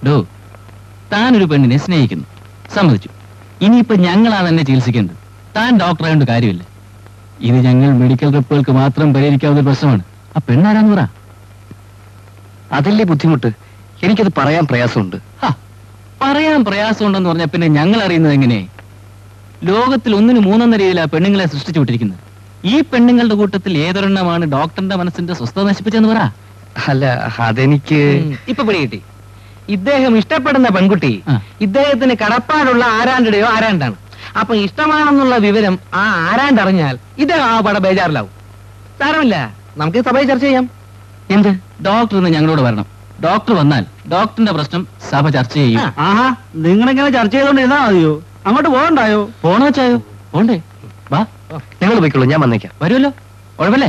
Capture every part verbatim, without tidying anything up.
ഡോ, താനൊരു പെണ്ണിനെ സ്നേഹിക്കുന്നു, സമ്മതിച്ചു. ഇനിയിപ്പോ ഞങ്ങളാണ് എന്നെ ചികിത്സിക്കേണ്ടത്. താൻ ഡോക്ടറായോണ്ട് കാര്യമില്ല. ഇത് ഞങ്ങൾ മെഡിക്കൽ റിപ്പുകൾക്ക് മാത്രം പരിഹരിക്കാവുന്ന ഒരു പ്രശ്നമാണ്. ആ പെണ്ണാരാന്ന് പറ. അതല്ലേ ബുദ്ധിമുട്ട്. എനിക്കത് പറയാൻ പ്രയാസമുണ്ട്. പറയാൻ പ്രയാസമുണ്ടെന്ന് പറഞ്ഞാൽ പിന്നെ ഞങ്ങൾ അറിയുന്നത് എങ്ങനെ? ലോകത്തിൽ ഒന്നിന് മൂന്നെന്ന രീതിയിൽ ആ പെണ്ണുങ്ങളെ സൃഷ്ടിച്ചു വിട്ടിരിക്കുന്നത്. ഈ പെണ്ണുങ്ങളുടെ കൂട്ടത്തിൽ ഏതൊരെണ്ണമാണ് ഡോക്ടറിന്റെ മനസ്സിന്റെ സ്വസ്ഥത നശിപ്പിച്ചെന്ന് പറ. അല്ല, അതെനിക്ക് ഇപ്പൊ പിടികിട്ടി. ഇദ്ദേഹം ഇഷ്ടപ്പെടുന്ന പെൺകുട്ടി ഇദ്ദേഹത്തിന് കടപ്പാടുള്ള ആരാണ്ടയോ ആരാണ്ടാണ്. അപ്പൊ ഇഷ്ടമാണെന്നുള്ള വിവരം ആ ആരാണ്ടറിഞ്ഞാൽ ഇദ്ദേഹം ആ പട ബേജാറിലാവും. സാരമില്ല, നമുക്ക് സഭയിൽ ചർച്ച ചെയ്യാം. എന്ത്? ഡോക്ടർ ഇന്ന് ഞങ്ങളോട് വരണം. ഡോക്ടർ വന്നാൽ ഡോക്ടറിന്റെ പ്രശ്നം സഭ ചർച്ച ചെയ്യും. ആഹാ, നിങ്ങളിങ്ങനെ ചർച്ച ചെയ്തോണ്ടിരുന്നാ മതിയോ? അങ്ങോട്ട് പോകണ്ടായോ? പോണോ വെച്ചായോ? പോണ്ടേ? വാ, നിങ്ങൾ പോയിക്കോളൂ, ഞാൻ വന്നേക്കാം. വരുമല്ലോ, കുഴപ്പമില്ലേ?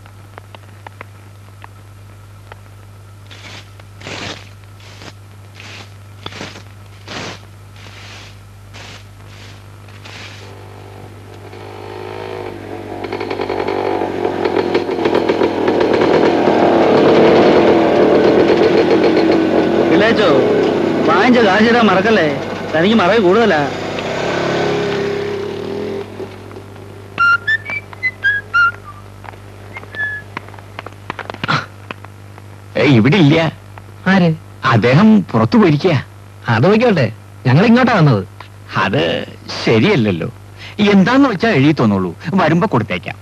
വാങ്ങിച്ച കാശിടാൻ മറക്കല്ലേ, തനിക്ക് മറവ് കൂടുതലാ. ഇവിടെ ഇല്ല. ആര്? അദ്ദേഹം പുറത്തു പോയിരിക്കുക. അത് പോയിക്കോട്ടെ, ഞങ്ങൾ ഇങ്ങോട്ടാ വന്നത്. അത് ശരിയല്ലല്ലോ. എന്താന്ന് വെച്ചാ എഴുതി തോന്നുള്ളൂ, വരുമ്പോ കൊടുത്തേക്കാം.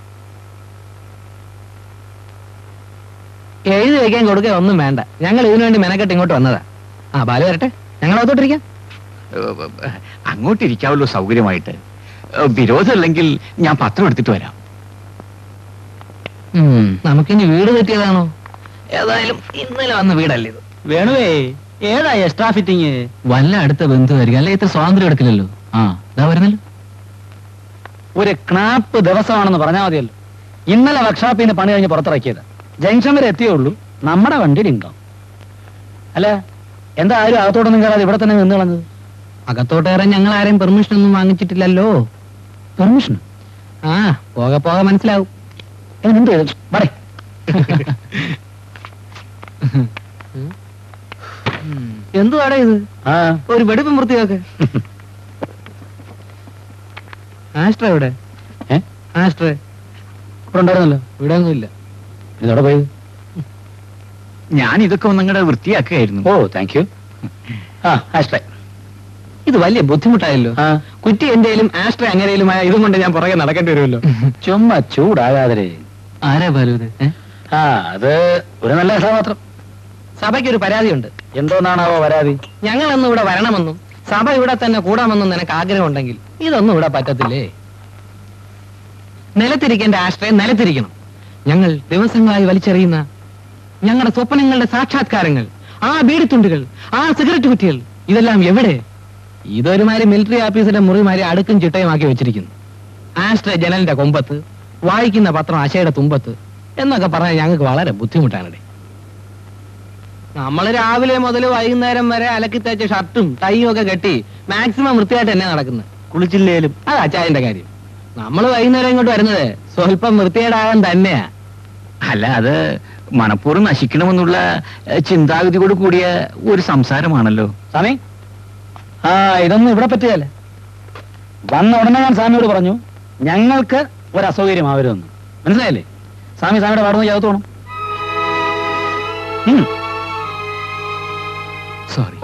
എഴുതി വയ്ക്കാൻ കൊടുക്കുക ഒന്നും വേണ്ട. ഞങ്ങൾ ഇതിനു വേണ്ടി മെനക്കെട്ട് ഇങ്ങോട്ട് വന്നതാ. ആ ബാലു വരട്ടെ, ഞങ്ങൾ അതോട്ടിരിക്കാം. അങ്ങോട്ടിരിക്കാവല്ലോ സൗകര്യമായിട്ട്. വിരോധമില്ലെങ്കിൽ ഞാൻ പത്രം എടുത്തിട്ട് വരാം. നമുക്കിനി വീട് തെറ്റിയതാണോ? ഏതായാലും ഇന്നലെ വന്ന വീടല്ലേ ഇത്. വേണുവേ, ഏതാ എക്സ്ട്രാ ഫിറ്റിങ്? വല്ല അടുത്ത ബന്ധുവായിരിക്കും, അല്ലെ ഇത്ര സ്വാതന്ത്ര്യം എടുക്കില്ലല്ലോ. ആ, ഇതാ വരുന്നല്ലോ. ഒരു ക്നാപ്പ് ദിവസമാണെന്ന് പറഞ്ഞാൽ മതിയല്ലോ. ഇന്നലെ വർക്ക്ഷോപ്പിൽ നിന്ന് പണി കഴിഞ്ഞ് പുറത്തിറക്കിയത്. ജംഗ്ഷൻ വരെ എത്തിയേ ഉള്ളൂ, നമ്മുടെ വണ്ടി ഡിങ്കോ. അല്ല, എന്താ ആരും അകത്തോട്ടൊന്നും കയറാതെ ഇവിടെ തന്നെ നിന്ന് കളഞ്ഞത്? അകത്തോട്ട് കയറാൻ ഞങ്ങൾ ആരെയും പെർമിഷൻ ഒന്നും വാങ്ങിച്ചിട്ടില്ലല്ലോ. പെർമിഷൻ? ആ, പോകെ പോകെ മനസ്സിലാവും. എന്ത് പറ. എന്തുവാടേ ഇത്? ഒരു വെടിപ്പം വൃത്തിയാക്ക്. ആസ്ട്ര ഇവിടെ? ആസ്ട്ര ഇവിടെ ഉണ്ടായിരുന്നല്ലോ. ഇവിടെ ഒന്നും ഇല്ല. ഇതോടെ പോയത്? ഞാൻ ഇതൊക്കെ ഒന്നങ്ങടെ വൃത്തിയാക്കുകയായിരുന്നു. ഓ, താങ്ക് യു. ആ, ആസ്ട്ര. ഇത് വലിയ ബുദ്ധിമുട്ടായല്ലോ. കുറ്റി എന്റെയിലും ആസ്ട്ര അങ്ങനെയിലുമായ ഇതും കൊണ്ട് ഞാൻ പുറകെ നടക്കേണ്ടി വരുമല്ലോ. ചുമ്മാ ചൂടാകാതെ. ആരാ ബാലു ഇത്? ആ, അത് ഒരു നല്ല കഥാപാത്രം. സഭയ്ക്കൊരു പരാതിയുണ്ട്. എന്തോന്നാണാവോ പരാതി? ഞങ്ങളൊന്നും ഇവിടെ വരണമെന്നും സഭ ഇവിടെ തന്നെ കൂടാമെന്നും നിനക്ക് ആഗ്രഹമുണ്ടെങ്കിൽ ഇതൊന്നും ഇവിടെ പറ്റത്തില്ലേ. നിലത്തിരിക്കേണ്ട ആശ്രയം നിലത്തിരിക്കണം. ഞങ്ങൾ ദിവസങ്ങളായി വലിച്ചെറിയുന്ന ഞങ്ങളുടെ സ്വപ്നങ്ങളുടെ സാക്ഷാത്കാരങ്ങൾ, ആ ബീഡിത്തുണ്ടുകൾ, ആ സിഗരറ്റ് കുറ്റികൾ, ഇതെല്ലാം എവിടെ? ഇതൊരുമാതിരി മിലിറ്ററി ഓഫീസിന്റെ മുറിമാരി അടുക്കും ചിട്ടയുമാക്കി വെച്ചിരിക്കുന്നു. ആശ്രയ ജനലിന്റെ കൊമ്പത്ത്, വായിക്കുന്ന പത്രം അശയുടെ തുമ്പത്ത് എന്നൊക്കെ പറഞ്ഞാൽ ഞങ്ങൾക്ക് വളരെ ബുദ്ധിമുട്ടാണ്. നമ്മൾ രാവിലെ മുതൽ വൈകുന്നേരം വരെ അലക്കി തേച്ച ഷർട്ടും ടൈയും ഒക്കെ കെട്ടി മാക്സിമം വൃത്തിയായിട്ട് തന്നെ നടക്കുന്നത്. കുളിച്ചില്ലേലും അത് അച്ചായന്റെ കാര്യം. നമ്മൾ വൈകുന്നേരം ഇങ്ങോട്ട് വരുന്നത് സ്വല്പം വൃത്തികേടാകാൻ തന്നെയാ. അല്ല, അത് മനഃപൂർവ്വം നശിക്കണമെന്നുള്ള ചിന്താഗതിയോട് കൂടിയ ഒരു സംസാരമാണല്ലോ സ്വാമി. ആ, ഇതൊന്നും ഇവിടെ പറ്റിയല്ലേ. വന്ന ഉടനെ ഞാൻ സ്വാമിയോട് പറഞ്ഞു, ഞങ്ങൾക്ക് ഒരു അസൗകര്യമാവരുമെന്ന്. മനസ്സിലായല്ലേ? സ്വാമി സ്വാമിയുടെ പാടുന്ന ചേർത്ത് വേണം. സോറി.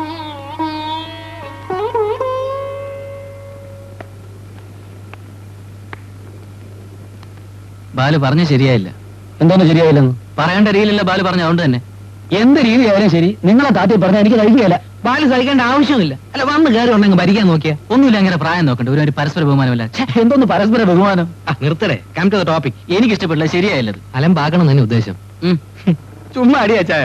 ബാലു പറഞ്ഞ ശരിയായില്ല. എന്തോന്ന് ശരിയായില്ലെന്ന്? പറയേണ്ട രീതിയിലല്ല ബാലു പറഞ്ഞ, അതുകൊണ്ട് തന്നെ. എന്ത് രീതിയായാലും ശരി, നിങ്ങളെ താത്തി പറഞ്ഞാൽ എനിക്ക് കഴിക്കുകയില്ല. ബാലു സഹിക്കേണ്ട ആവശ്യമില്ല. അല്ല, വന്ന് കയറി ഉണ്ടെങ്കിൽ ഭരിക്കാൻ നോക്കിയാ ഒന്നുമില്ല. അങ്ങനെ പ്രായം നോക്കണ്ട. ഒരു പരസ്പര ബഹുമാനമല്ല. എന്തോന്ന് പരസ്പര ബഹുമാനം? നിർത്തടേ, കം ടു ദ ടോപ്പിക്. എനിക്ക് ഇഷ്ടപ്പെട്ടില്ല, ശരിയായില്ലത്. അലമ്പാക്കണം തന്നെ ഉദ്ദേശം. ചുമ്മാ അടിയാ ചായ.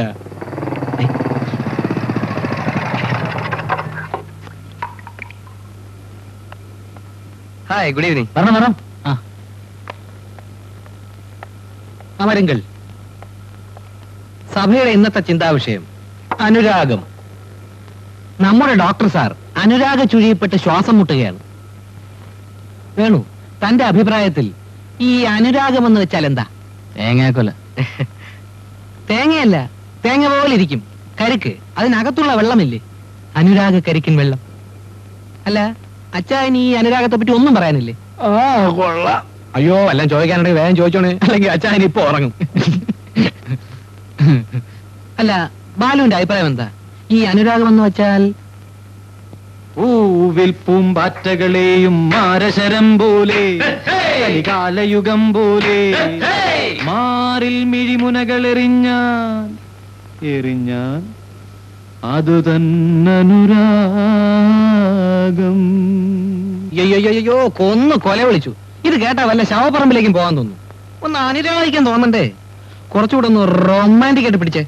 Hi, good evening. വരണം വരണം. ആ, അമരങ്കൾ. സഭയുടെ ഇന്നത്തെ ചിന്താവിഷയം അനുരാഗം. നമ്മുടെ ഡോക്ടർ സാർ അനുരാഗ ചുഴിയിൽപ്പെട്ട് ശ്വാസം മുട്ടുകയാണ്. വേണു, തന്റെ അഭിപ്രായത്തിൽ ഈ അനുരാഗം എന്ന് വെച്ചാൽ എന്താ? തേങ്ങാക്കൊല. തേങ്ങയല്ല, തേങ്ങ പോലെ ഇരിക്കും, കരിക്ക്, അതിനകത്തുള്ള വെള്ളമില്ലേ, അനുരാഗ കരിക്കിൻ വെള്ളം. അല്ല അച്ചായൻ ഈ അനുരാഗത്തെ പറ്റി ഒന്നും പറയാനില്ലേ? ആ കൊള്ളാം. അയ്യോ എല്ലാം ചോദിക്കാനുണ്ടെങ്കിൽ വേഗം ചോദിച്ചോണേ, അല്ലെങ്കിൽ അച്ചായൻ ഇപ്പൊ ഉറങ്ങും. അല്ല ബാലുവിന്റെ അഭിപ്രായം എന്താ? ഈ അനുരാഗം എന്ന് വെച്ചാൽ പൂവിൽ പൂമ്പാറ്റകളെയും മാരശരം പോലെ കാലയുഗം പോലെ മാറിൽ മിഴിമുനകൾ എറിഞ്ഞാൽ എറിഞ്ഞാൽ അതു തന്നനുരാഗം. അയ്യോ കൊന്നു കൊല വിളിച്ചു. ഇത് കേട്ടാ വല്ല ശവപ്പറമ്പിലേക്കും പോകാൻ തോന്നുന്നു. ഒന്ന് അനുരാഗിക്കാൻ തോന്നണ്ടേ? കുറച്ചുകൂടെ ഒന്ന് റൊമാൻറ്റിക് ആയിട്ട് പിടിച്ചേ.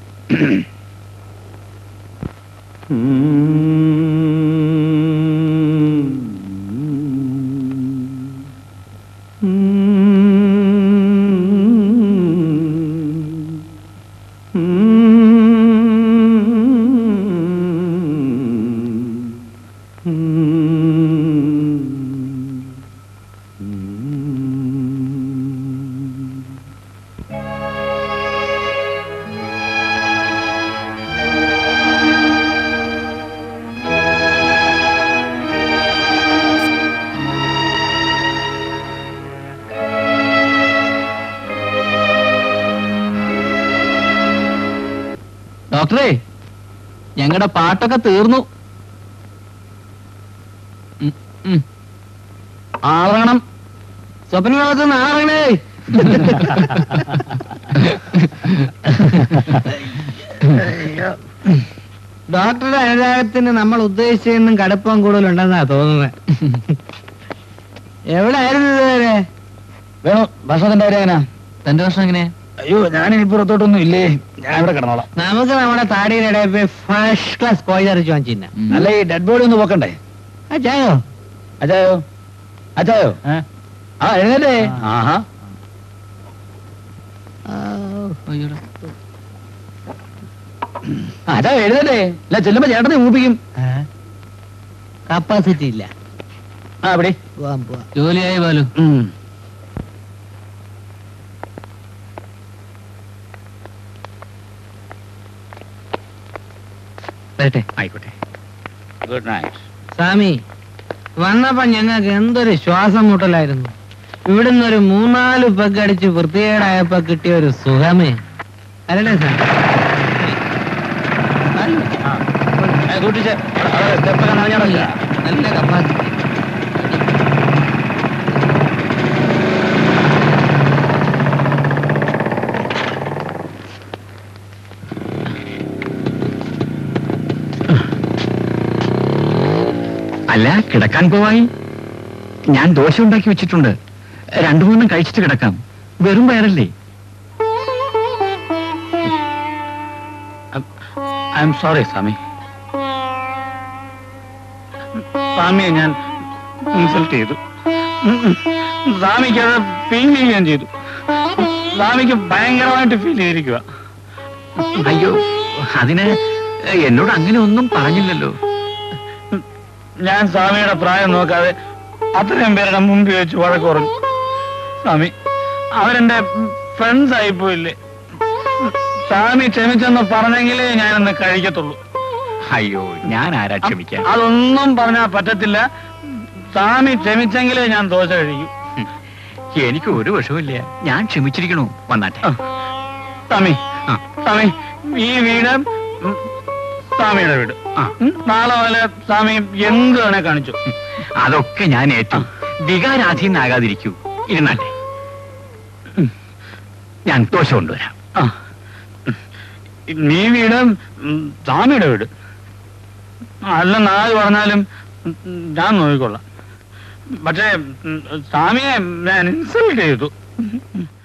ഡോക്ടറെ, ഞങ്ങളുടെ പാട്ടൊക്കെ തീർന്നു. ആറണം സ്വപ്നലോകത്ത് നിന്ന് ആറണേ. ഡോക്ടറുടെ അനുരാഗത്തിന് നമ്മൾ ഉദ്ദേശിച്ചെന്നും കടുപ്പം കൂടുതലുണ്ടെന്നാ തോന്നുന്നത്. എവിടെ ആയിരുന്നു ഇതുവരെ? വേണു ഭക്ഷണത്തിന്റെ കാര്യം എങ്ങനെയാ? തന്റെ വർഷം എങ്ങനെ? അയ്യോ ഞാനിനി പുറത്തോട്ടൊന്നും ഇല്ലേ, ഞാൻ ഇവിടെ കിടന്നോളാം. നമുക്ക് നമ്മുടെ താടിയുടെ ഫസ്റ്റ് ക്ലാസ് കോഴിച്ചറിച്ച് വാങ്ങിച്ചില്ല. അല്ല ഈ ഡെഡ് ബോഡി ഒന്ന് പോക്കണ്ടേ? അച്ചായോ അച്ചായോ അച്ചായോ ആ എഴുന്നേറ്റേ. ആഹാ അതാ എഴുന്നേറ്റേ. അല്ല ചെല്ലുമ്പോ ചേട്ടനെ മൂപ്പിക്കും. കപ്പാസിറ്റി ഇല്ല. ആ അവിടെ പോവാം പോവാം. ജോലിയായി ബാലു. വരട്ടെ. ആയിക്കോട്ടെ. Good night. സ്വാമി വന്നപ്പോ ഞങ്ങൾക്ക് എന്തൊരു ശ്വാസം മുട്ടലായിരുന്നു. ഇവിടുന്ന് ഒരു മൂന്നാല് പെഗ് അടിച്ച് വൃത്തികേടായപ്പോ കിട്ടിയ ഒരു സുഖമേ അല്ലേ സാർ? നല്ല കപ്പാസിറ്റി. അല്ല കിടക്കാൻ പോവായി. ഞാൻ ദോശ ഉണ്ടാക്കി വെച്ചിട്ടുണ്ട്, രണ്ടു മൂന്നും കഴിച്ചിട്ട് കിടക്കാം. വെറും വയറല്ലേ? I am sorry Swami. സ്വാമിയെ ഞാൻ ഇൻസൾട്ട് ചെയ്തു. സ്വാമിക്ക് അത് ഫീൽ ചെയ്യുകയും ചെയ്തു. സ്വാമിക്ക് ഭയങ്കരമായിട്ട് ഫീൽ ചെയ്തിരിക്കുക. അയ്യോ അതിന് എന്നോട് അങ്ങനെ ഒന്നും പറഞ്ഞില്ലല്ലോ. ഞാൻ സ്വാമിയുടെ പ്രായം നോക്കാതെ അത്രയും പേരുടെ മുമ്പിൽ വെച്ച് വഴക്ക് പറഞ്ഞു. സ്വാമി അവരെന്റെ ഫ്രണ്ട്സ് ആയിപ്പോയില്ലേ. സ്വാമി ക്ഷമിച്ചെന്ന് പറഞ്ഞെങ്കിലേ ഞാനൊന്ന് കഴിക്കത്തുള്ളൂ. അയ്യോ ഞാൻ ആരാ ക്ഷമിക്കാൻ? അതൊന്നും പറഞ്ഞാൽ പറ്റത്തില്ല. സ്വാമി ക്ഷമിച്ചെങ്കിലേ ഞാൻ ദോശ കഴിക്കൂ. എനിക്ക് ഒരു വിഷമില്ല, ഞാൻ ക്ഷമിച്ചിരിക്കണു. വന്നാട്ടെ. സ്വാമി സ്വാമി ഈ വീട് സ്വാമിയുടെ വീട്. നാളെ പോലെ സ്വാമി എന്ത് വേണേ കാണിച്ചു. അതൊക്കെ ഞാൻ ഏറ്റു. വികാരാധീനാകാതിരിക്കൂ. ഇരുന്നാട്ടെ, ഞാൻ ദോശ കൊണ്ടുവരാം. നീ വീട് സ്വാമിയുടെ വീട് അല്ല, നാല് പറഞ്ഞാലും ഞാൻ നോക്കിക്കൊള്ളാം. പക്ഷേ സ്വാമിയെ ഞാൻ ഇൻസൾട്ട് ചെയ്തു.